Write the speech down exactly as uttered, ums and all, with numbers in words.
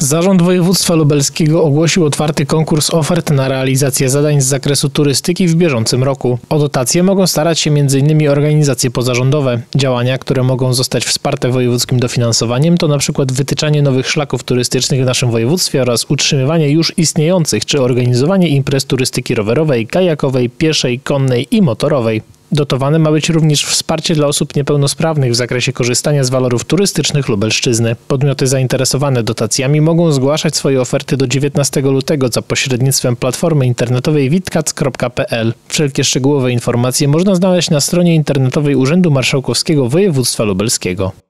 Zarząd Województwa Lubelskiego ogłosił otwarty konkurs ofert na realizację zadań z zakresu turystyki w bieżącym roku. O dotacje mogą starać się między innymi organizacje pozarządowe. Działania, które mogą zostać wsparte wojewódzkim dofinansowaniem, to np. wytyczanie nowych szlaków turystycznych w naszym województwie oraz utrzymywanie już istniejących czy organizowanie imprez turystyki rowerowej, kajakowej, pieszej, konnej i motorowej. Dotowane ma być również wsparcie dla osób niepełnosprawnych w zakresie korzystania z walorów turystycznych Lubelszczyzny. Podmioty zainteresowane dotacjami mogą zgłaszać swoje oferty do dziewiętnastego lutego za pośrednictwem platformy internetowej witkac kropka p l. Wszelkie szczegółowe informacje można znaleźć na stronie internetowej Urzędu Marszałkowskiego Województwa Lubelskiego.